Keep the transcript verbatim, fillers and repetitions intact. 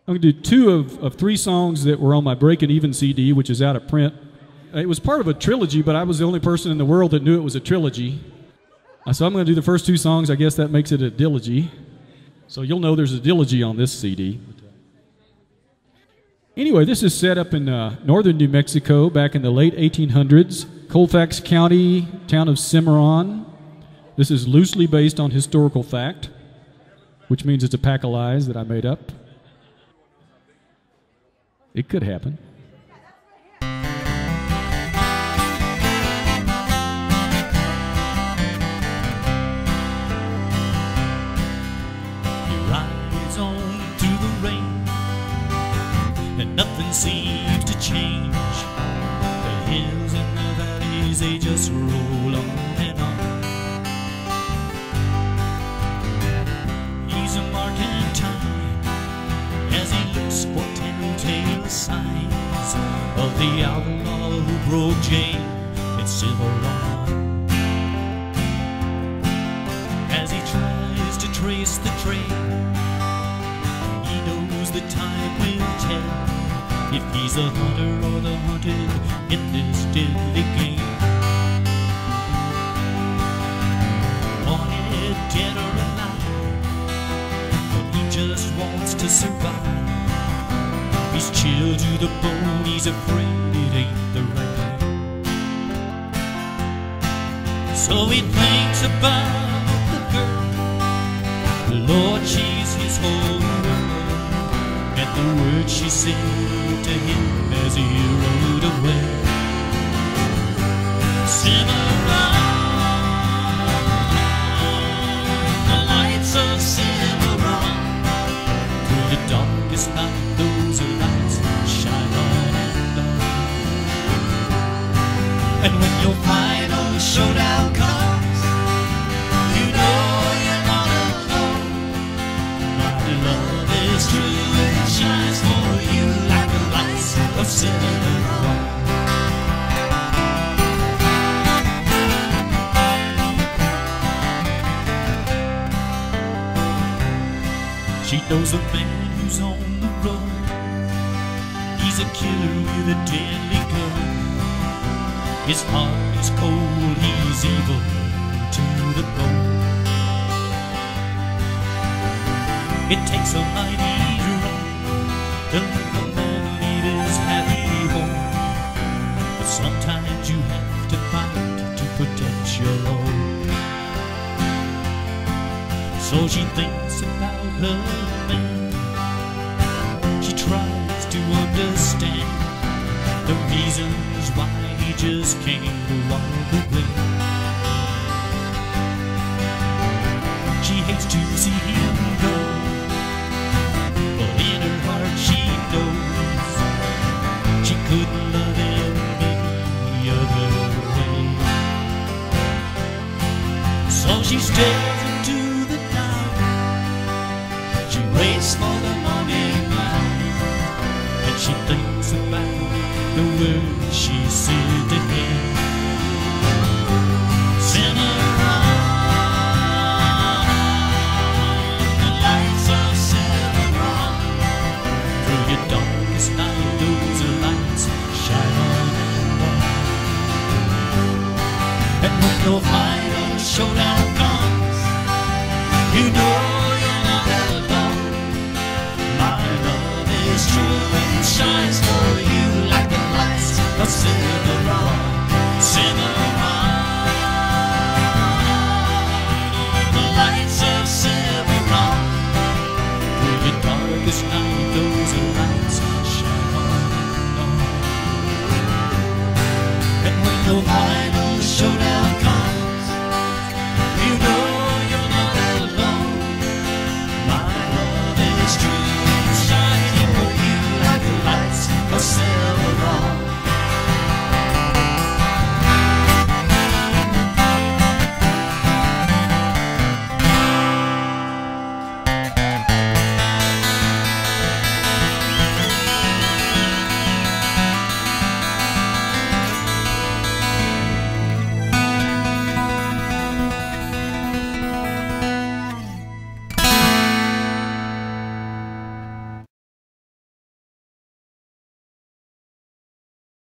I'm going to do two of, of three songs that were on my Break and Even C D, which is out of print. It was part of a trilogy, but I was the only person in the world that knew it was a trilogy. So I'm going to do the first two songs. I guess that makes it a dilogy. So you'll know there's a dilogy on this C D. Anyway, this is set up in uh, northern New Mexico back in the late eighteen hundreds, Colfax County, town of Cimarron. This is loosely based on historical fact, which means it's a pack of lies that I made up. It could happen. He rides on through the rain, and nothing seems to change. The hills and the valleys, they just roll on and on. He's a marking time as he looks for telltale signs of the outlaw who broke jail in Cimarron. As he tries to trace the trail, he knows the time will tell if he's the hunter or the hunted in this deadly game. Wanted dead or alive, but he just wants to survive. He's chilled to the bone, he's afraid it ain't the right way. So he thinks about the girl, Lord, she's his whole world, and the words she said to him as he rode away. Cimarron, the lights of Cimarron, through the darkest night those lights shine on and on. And when your final showdown comes, you know you're not alone. My love is true and it shines for you like the lights of Cimarron. She knows the man who's on the road. He's a killer with a deadly gun. His heart is cold, he's evil to the bone. It takes a mighty drum to let a man leave his happy home, but sometimes you have to fight to protect your own. So she thinks about her man. She tries to understand the reasons why he just can't walk away. She hates to see him go, but in her heart she knows she couldn't love him any other way. So she stares into the night, she waits for the morning light, and she thinks about the words she said to him. Cimarron, the lights of Cimarron, through your darkest night those lights shine on and on. And when your final showdown comes, you know you're not alone. My love is true and shines for you like the lights of Cimarron. Cimarron, the lights of Cimarron, through your darkest night